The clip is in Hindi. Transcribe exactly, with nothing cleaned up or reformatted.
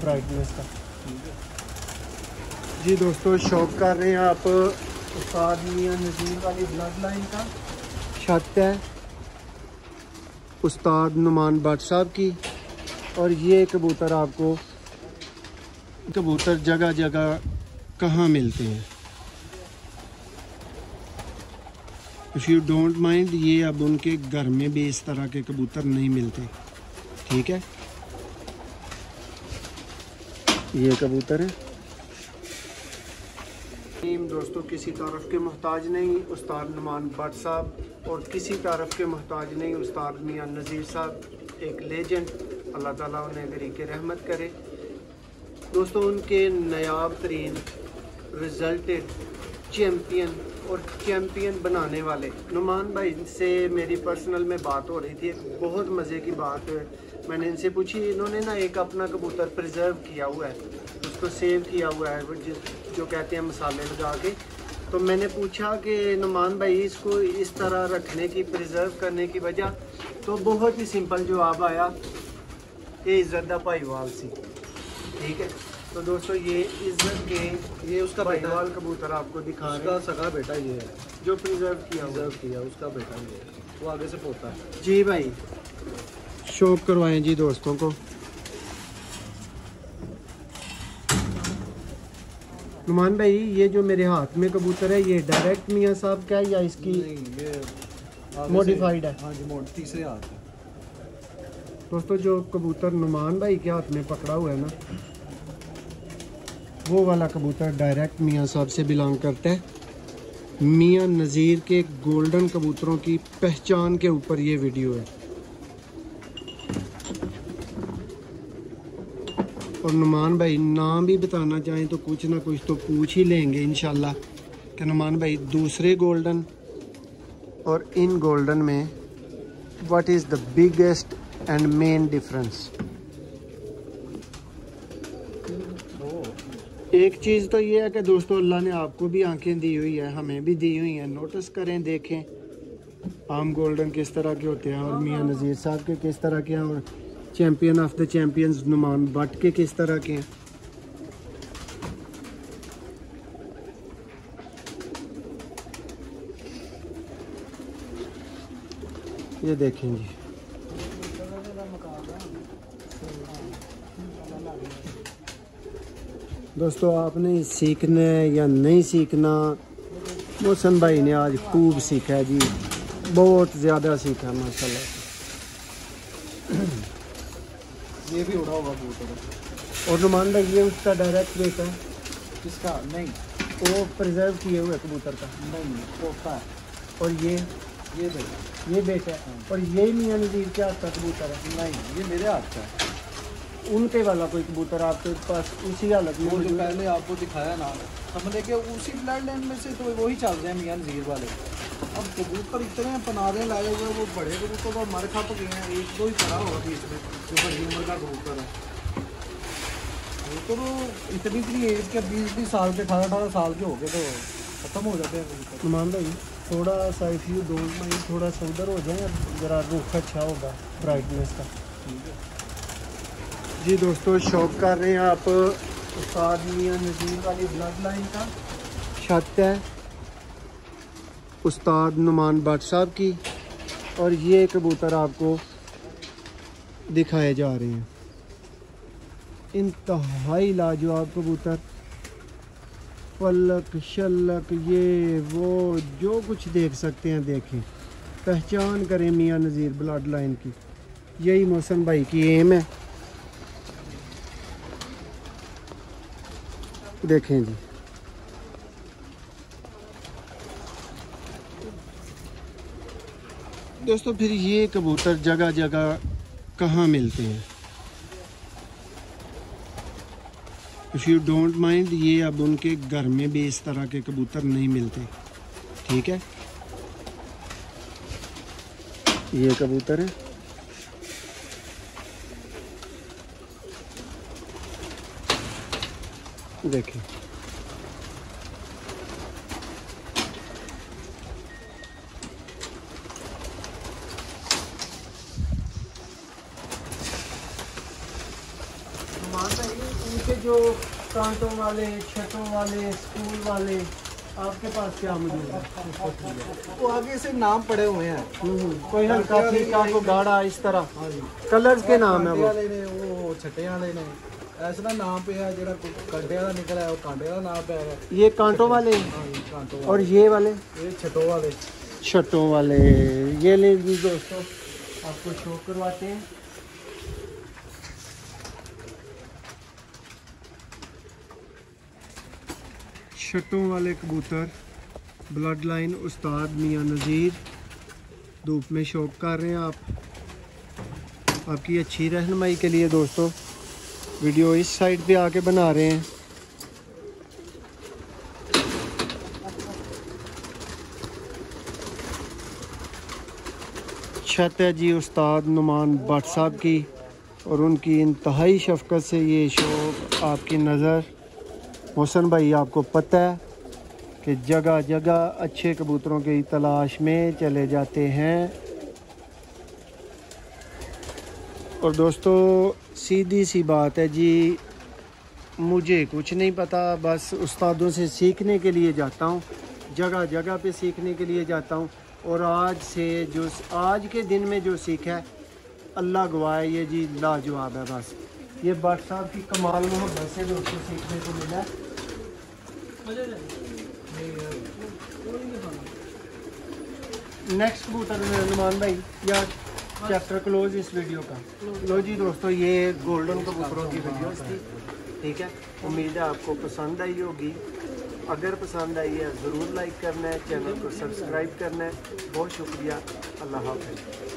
ब्राइटनेस का। जी दोस्तों, शौक कर रहे हैं आप उस्ताद मियां नज़ीर वाली ब्लड लाइन का। छत है उस्ताद नुमान भट्ट साहब की। और ये कबूतर आपको कबूतर जगह जगह कहाँ मिलते हैं, इफ़ यू डोंट माइंड, ये अब उनके घर में भी इस तरह के कबूतर नहीं मिलते। ठीक है, ये कबूतर है। दोस्तों, किसी तारफ़ के मोहताज नहीं उस्ताद नुमान भट्ट साहब, और किसी तारफ़ के मोहताज नहीं उस्ताद मियां नज़ीर साहब, एक लेजेंड। अल्लाह ताला उन्हें गरीक़े रहमत करे। दोस्तों, उनके नायाब तरीन रिजल्टेड चैम्पियन और चैम्पियन बनाने वाले नुमान भाई से मेरी पर्सनल में बात हो रही थी। एक बहुत मज़े की बात मैंने इनसे पूछी। इन्होंने ना एक अपना कबूतर प्रिजर्व किया हुआ है, उसको सेव किया हुआ है, जो कहते हैं मसाले लगा के। तो मैंने पूछा कि नुमान भाई इसको इस तरह रखने की, प्रिजर्व करने की वजह, तो बहुत ही सिंपल जवाब आया, ये इज़्ज़त दा भाईवाल सी। ठीक है, तो दोस्तों ये इज़्ज़त के ये उसका भाईवाल कबूतर आपको दिखा रहे हैं। उसका सगा बेटा ये है जो प्रिजर्व किया प्रिजर्व किया उसका बेटा ये है, वो आगे से पोता है। जी भाई, शौक करवाएं जी दोस्तों को। नुमान भाई, ये जो मेरे हाथ में कबूतर है, ये डायरेक्ट मियां साहब का है या इसकी मॉडिफाइड है? हाँ जी, मोड तीसरे हाथ है। दोस्तों, जो कबूतर नुमान भाई के हाथ में पकड़ा हुआ है ना, वो वाला कबूतर डायरेक्ट मियां साहब से बिलोंग करता है। मियां नज़ीर के गोल्डन कबूतरों की पहचान के ऊपर ये वीडियो है। और नुमान भाई नाम भी बताना चाहें तो कुछ ना कुछ तो पूछ ही लेंगे इंशाल्लाह कि नुमान भाई दूसरे गोल्डन और इन गोल्डन में what is the biggest and main difference. एक चीज़ तो ये है कि दोस्तों, अल्लाह ने आपको भी आंखें दी हुई है, हमें भी दी हुई हैं। नोटिस करें, देखें आम गोल्डन किस तरह के होते हैं और मियां नज़ीर साहब के किस तरह के हैं, और champion of the champions Numan Bhatt के किस तरह के हैं। ये देखेंगे दोस्तों, आपने सीखना है या नहीं सीखना, मोहसन भाई ने आज खूब सीखा है जी, बहुत ज़्यादा सीखा है माशाल्लाह। ये भी उड़ा होगा कबूतर। और नुमान भाई, ये उसका डायरेक्ट बेटा है? किसका? नहीं, वो प्रिजर्व किए हुए कबूतर का नहीं पोता है। और ये ये बेटा ये बेटा है। और ये मियां नज़ीर के हाथ का कबूतर है? नहीं, ये मेरे हाथ का है। उनके वाला कोई कबूतर आपके पास उसी हालत में? वो जो पहले आपको दिखाया ना, समझ के उसी ब्लड लाइन में से तो वही चल रहे हैं मियां नज़ीर वाले। अब कबूतर इतने पनारे लाए हुए, वो बड़े कबूतर तो मर खप गए हैं, एक दो ही पड़ा होगा बीच में जो बड़ी उम्र का कबूतर है। कबूतर इतनी इतनी एज के बीस बीस साल के, अठारह अठारह साल के हो गए तो ख़त्म हो जाते हैं कबूतर। नुमान भाई, थोड़ा सा इफ़ यू डोंट माइंड, थोड़ा सा उधर हो जाए, ज़रा रुख अच्छा होगा ब्राइटनेस का। जी दोस्तों, शौक कर रहे हैं आप उस्ताद मियां नज़ीर वाली ब्लड लाइन का। छत है उस्ताद नुमान भट्ट साहब की। और ये कबूतर आपको दिखाए जा रहे हैं, इंतहाई लाजवाब कबूतर। पलक शलक ये वो जो कुछ देख सकते हैं देखें, पहचान करें मियां नज़ीर ब्लड लाइन की। यही मोहसन भाई की एम है। देखें जी, दोस्तों, फिर ये कबूतर जगह जगह कहाँ मिलते हैं, इफ़ यू डोंट माइंड, ये अब उनके घर में भी इस तरह के कबूतर नहीं मिलते। ठीक है, ये कबूतर है। देखें, इनके जो कांटों वाले, छतों वाले, स्कूल वाले, आपके पास क्या मौजूद है? वो आगे से नाम पड़े हुए हैं, कोई हल्का फीका को गाढ़ा इस तरह हाँ जी, कलर्स के नाम है कांटे वो। वाले ने, वो छट्टे वाले ने, ऐसा ना नाम पे है जो कांटे वाला निकला है वो कांटे का नाम पे है। ये कांटों वाले हाँ जी, कांटों और ये वाले वाले, ये छटों वाले। छटों वाले। ये ले जी दोस्तों, आपको शो करवाते हैं। छटों वाले कबूतर, ब्लड लाइन उस्ताद मियां नज़ीर, धूप में शौक कर रहे हैं आप। आपकी अच्छी रहनुमाई के लिए दोस्तों वीडियो इस साइड पे आके बना रहे हैं। छत है जी उस्ताद नुमान भट्ट साहब की, और उनकी इंतहाई शफकत से ये शौक आपकी नज़र। मोहसन भाई आपको पता है कि जगह जगह अच्छे कबूतरों की तलाश में चले जाते हैं। और दोस्तों सीधी सी बात है जी, मुझे कुछ नहीं पता, बस उस्तादों से सीखने के लिए जाता हूँ, जगह जगह पे सीखने के लिए जाता हूँ। और आज से जो आज के दिन में जो सीखा है अल्लाह गवाह है, ये जी लाजवाब है। बस ये भट्ट साहब की कमाल मोहब्बत से दोस्तों सीखने को मिला है। नेक्स्ट कबूतर नुमान भाई या चैप्टर क्लोज इस वीडियो का। लो जी दोस्तों, ये गोल्डन कबूतरों की वीडियोस थी, ठीक है। उम्मीद है आपको पसंद आई होगी। अगर पसंद आई है ज़रूर लाइक करना है, चैनल को सब्सक्राइब करना है। बहुत शुक्रिया, अल्लाह हाफ़िज़।